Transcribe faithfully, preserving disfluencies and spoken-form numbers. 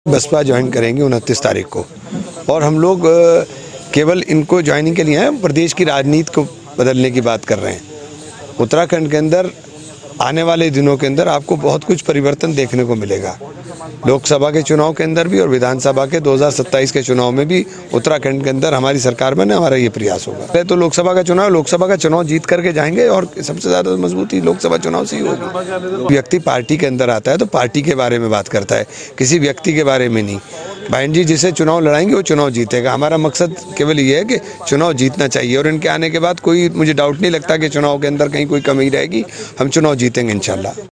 Baspa join करेंगे उनतीस तारीख को, और हम लोग केवल इनको ज्वाइनिंग के लिए हैं, प्रदेश की राजनीति को बदलने की बात कर रहे हैं। उत्तराखंड के अंदर आने वाले दिनों के अंदर आपको बहुत कुछ परिवर्तन देखने को मिलेगा। लोकसभा के चुनाव के अंदर भी और विधानसभा के दो हज़ार सत्ताईस के चुनाव में भी उत्तराखंड के अंदर हमारी सरकार बने, हमारा ये प्रयास होगा। तो लोकसभा का चुनाव लोकसभा का चुनाव जीत करके जाएंगे, और सबसे ज़्यादा मजबूती लोकसभा चुनाव से ही होगी। व्यक्ति पार्टी के अंदर आता है तो पार्टी के बारे में बात करता है, किसी व्यक्ति के बारे में नहीं। बहन जी जिसे चुनाव लड़ाएंगे वो चुनाव जीतेगा। हमारा मकसद केवल ये है कि चुनाव जीतना चाहिए, और इनके आने के बाद कोई मुझे डाउट नहीं लगता कि चुनाव के अंदर कहीं कोई कमी रहेगी। हम चुनाव जीतेंगे इंशाल्लाह।